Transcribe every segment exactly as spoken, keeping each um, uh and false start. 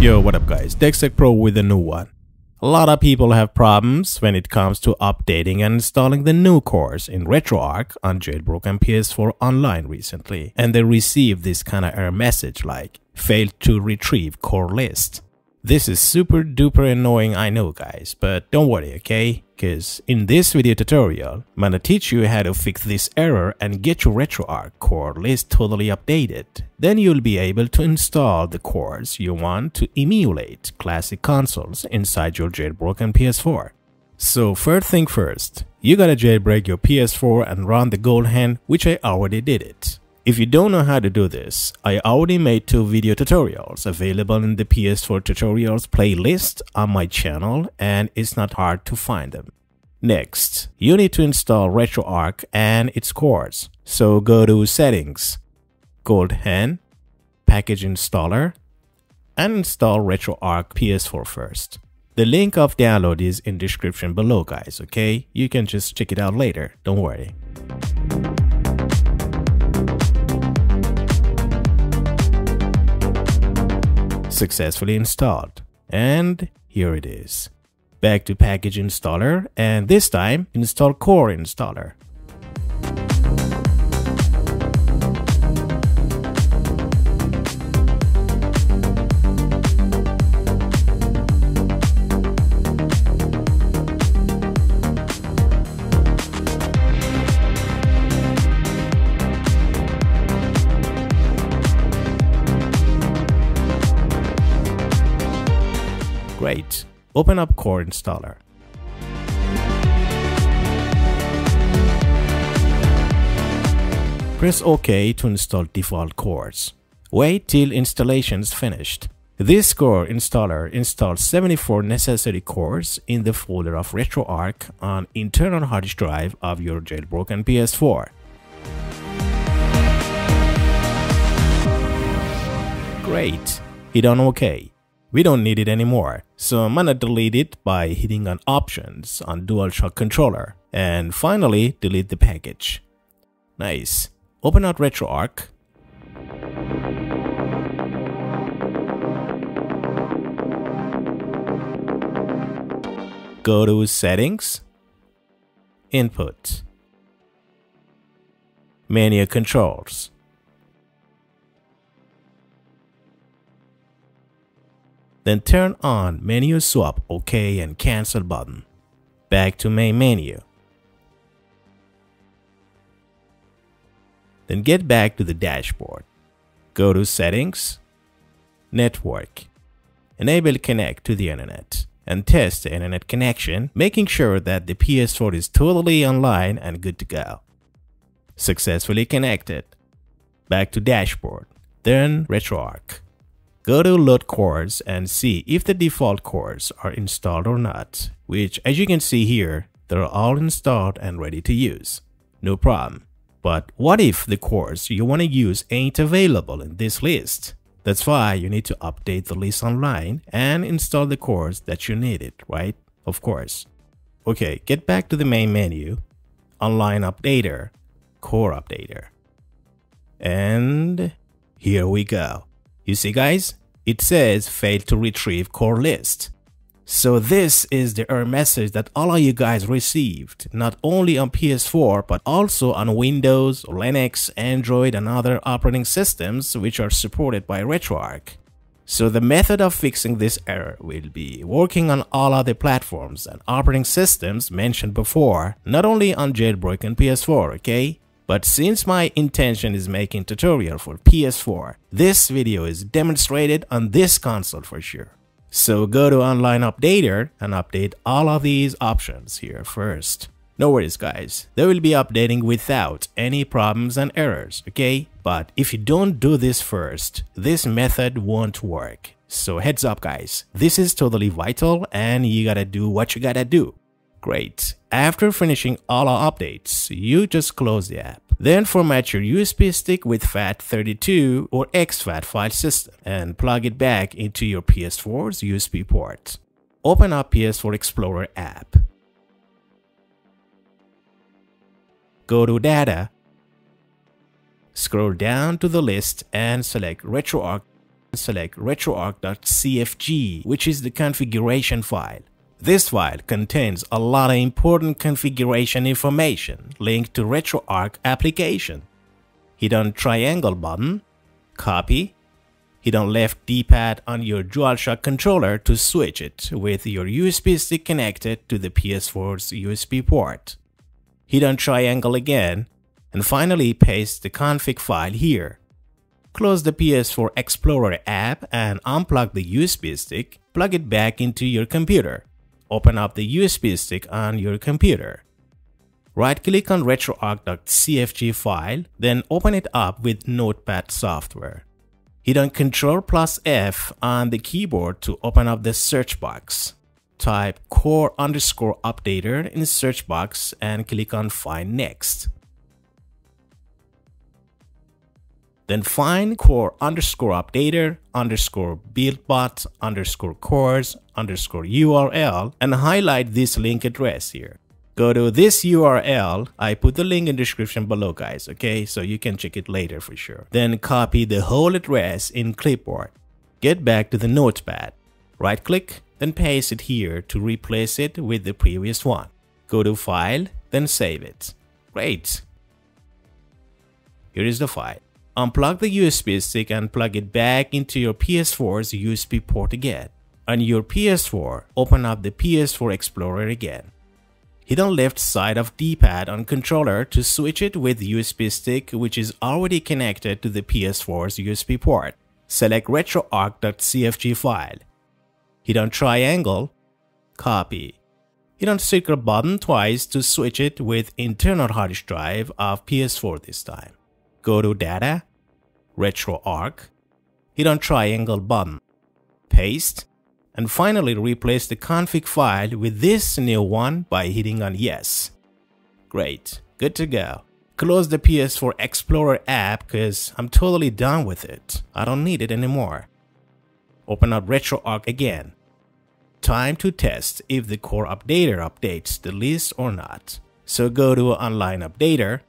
Yo, what up guys, Dextech Pro with a new one. A lot of people have problems when it comes to updating and installing the new cores in RetroArch on Jailbroken P S four Online recently, and they received this kind of error message like failed to retrieve core list. This is super duper annoying, I know guys, but don't worry, okay? Because in this video tutorial, I'm gonna teach you how to fix this error and get your RetroArch core list totally updated. Then you'll be able to install the cores you want to emulate classic consoles inside your jailbroken P S four. So first thing first, you gotta jailbreak your P S four and run the gold hand, which I already did it. If you don't know how to do this, I already made two video tutorials available in the P S four tutorials playlist on my channel, and it's not hard to find them. Next, you need to install RetroArch and its cores. So go to Settings, Gold Hand, Package Installer, and install RetroArch P S four first. The link of download is in description below guys, okay? You can just check it out later, don't worry. Successfully installed, and here it is. Back to package installer, and this time install core installer. Great. Open up Core Installer. Press OK to install default cores. Wait till installation is finished. This core installer installs seventy-four necessary cores in the folder of RetroArch on internal hard drive of your jailbroken P S four. Great. Hit on OK. We don't need it anymore, so I'm gonna delete it by hitting on Options on DualShock controller, and finally delete the package. Nice. Open out RetroArch. Go to Settings, Input, Menu Controls. Then turn on Menu Swap OK and Cancel button. Back to Main Menu. Then get back to the dashboard. Go to Settings, Network. Enable Connect to the Internet and test the Internet connection, making sure that the P S four is totally online and good to go. Successfully connected. Back to Dashboard, then RetroArch. Go to Load Cores and see if the default cores are installed or not, which as you can see here, they're all installed and ready to use. No problem. But what if the cores you want to use ain't available in this list? That's why you need to update the list online and install the cores that you needed, right? Of course. Okay, get back to the main menu, Online Updater, Core Updater. And here we go. You see guys, it says failed to retrieve core list. So this is the error message that all of you guys received, not only on P S four but also on Windows, Linux, Android and other operating systems which are supported by RetroArch. So the method of fixing this error will be working on all other platforms and operating systems mentioned before, not only on jailbroken P S four, okay? But since my intention is making tutorial for P S four, this video is demonstrated on this console for sure. So go to Online Updater and update all of these options here first. No worries guys, they will be updating without any problems and errors, okay? But if you don't do this first, this method won't work. So heads up guys, this is totally vital and you gotta do what you gotta do. Great. After finishing all our updates, you just close the app. Then format your U S B stick with FAT thirty-two or X FAT file system and plug it back into your P S four's U S B port. Open up P S four Explorer app. Go to Data, scroll down to the list and select RetroArch. select RetroArch.cfg, which is the configuration file. This file contains a lot of important configuration information linked to RetroArch application. Hit on triangle button, copy. Hit on left D-pad on your DualShock controller to switch it with your U S B stick connected to the P S four's U S B port. Hit on triangle again, and finally paste the config file here. Close the P S four Explorer app and unplug the U S B stick, plug it back into your computer. Open up the U S B stick on your computer. Right-click on RetroArch.cfg file, then open it up with Notepad software. Hit on Control plus F on the keyboard to open up the search box. Type core underscore updater in the search box and click on Find Next. Then find core underscore updater underscore buildbot underscore cores underscore U R L and highlight this link address here. Go to this U R L. I put the link in the description below, guys, okay? So you can check it later for sure. Then copy the whole address in clipboard. Get back to the notepad. Right click, then paste it here to replace it with the previous one. Go to File, then save it. Great. Here is the file. Unplug the U S B stick and plug it back into your P S four's U S B port again. On your P S four, open up the P S four Explorer again. Hit on left side of D-pad on controller to switch it with U S B stick which is already connected to the P S four's U S B port. Select RetroArch.cfg file. Hit on triangle, copy. Hit on circle button twice to switch it with internal hard drive of P S four this time. Go to Data, RetroArch, hit on triangle button, paste, and finally replace the config file with this new one by hitting on Yes. Great, good to go. Close the P S four Explorer app because I'm totally done with it. I don't need it anymore. Open up RetroArch again. Time to test if the core updater updates the list or not. So go to Online Updater.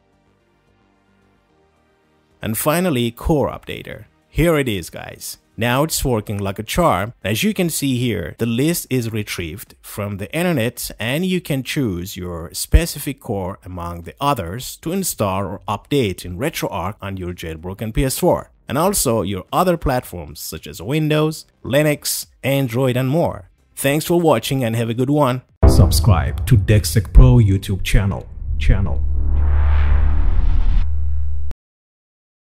And finally, Core Updater. Here it is, guys. Now it's working like a charm. As you can see here, the list is retrieved from the internet and you can choose your specific core among the others to install or update in RetroArch on your jailbroken P S four. And also your other platforms such as Windows, Linux, Android, and more. Thanks for watching and have a good one. Subscribe to DexTech Pro YouTube channel. channel.